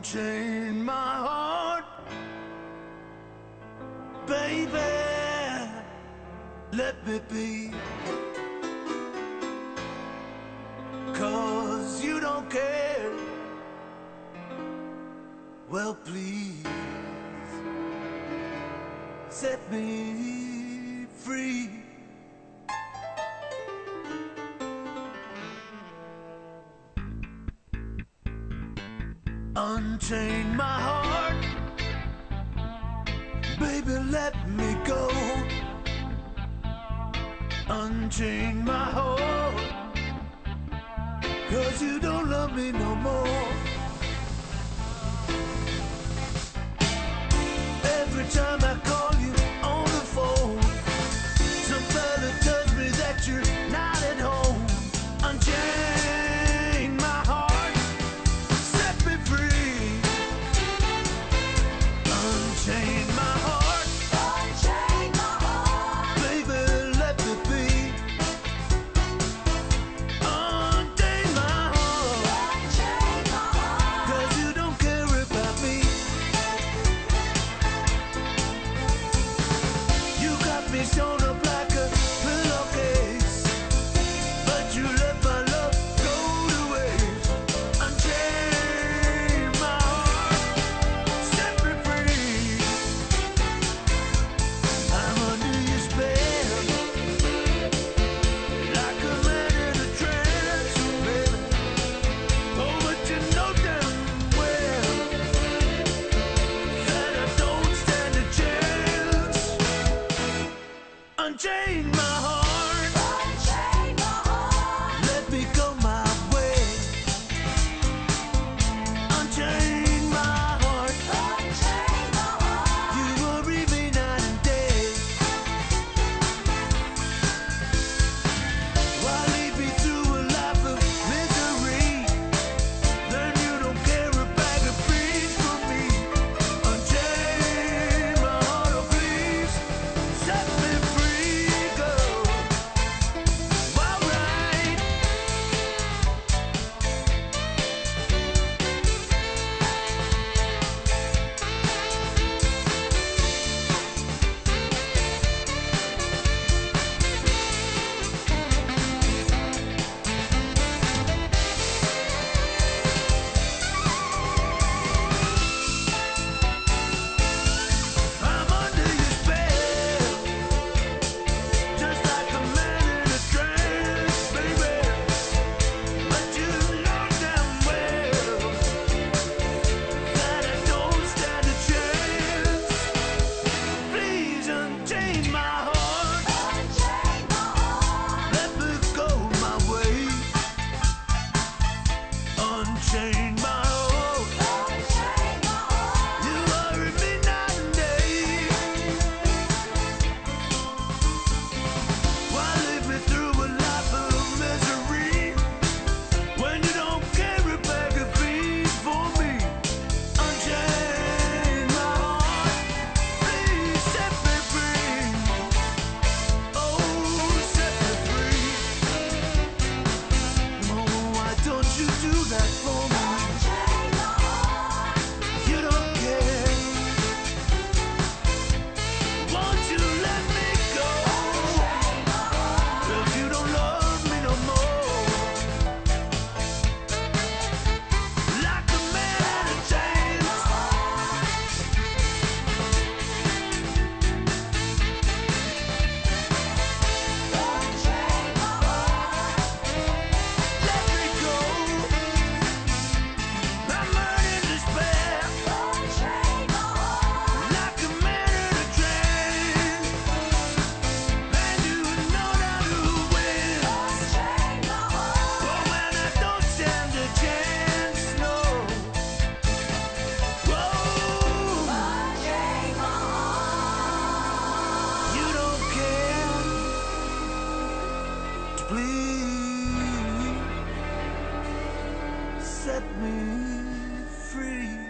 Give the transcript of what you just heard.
Unchain my heart, baby, let me be. 'Cause you don't care. Well, please set me free. Unchain my heart, baby, let me go. Unchain my heart, 'cause you don't love me no more. Every time I call you on the phone, some fella tells me that you're not at home. Unchain my heart, set me free. Unchain my heart, Unchain my heart, baby, let me be. Unchain my heart, unchain my heart, 'cause you don't care about me. You got me sewn up like a pillowcase, but you let my love go to waste. Unchain my heart, set me free. I'm under your spell, like a man in a trance, baby. Oh, but you know damn well that I don't stand a chance. Unchain my heart, unchain my heart, let me go my way. Unchain my heart, unchain my heart, you worry me night and day. Why lead me through a life of misery? Then you don't care a bag of beans for me. Unchain my heart, oh please, set me free, girl. Alright. I'm under your spell, just like a man in a trance, baby. But you know damn well that I don't stand a chance. Please unchain my heart, unchain my heart, let me go my way. Unchain my heart, unchain my heart, you worry me night and day. Why lead me through a life of misery when you don't care a bag of beans for me? Unchain my heart, please set me free. Oh, set me free. Oh, why don't you do that for me? unchain my heart, You don't care. Won't you let me go? unchain my heart, 'Cause you don't love me no more. Like a man in a chains. unchain my heart, Let me go. I'm in despair. unchain my heart, Like a man in a trance. And you know that who wins. unchain my heart, But when I don't stand a chance, no. Whoa, unchain my heart. you don't care. Please set me free.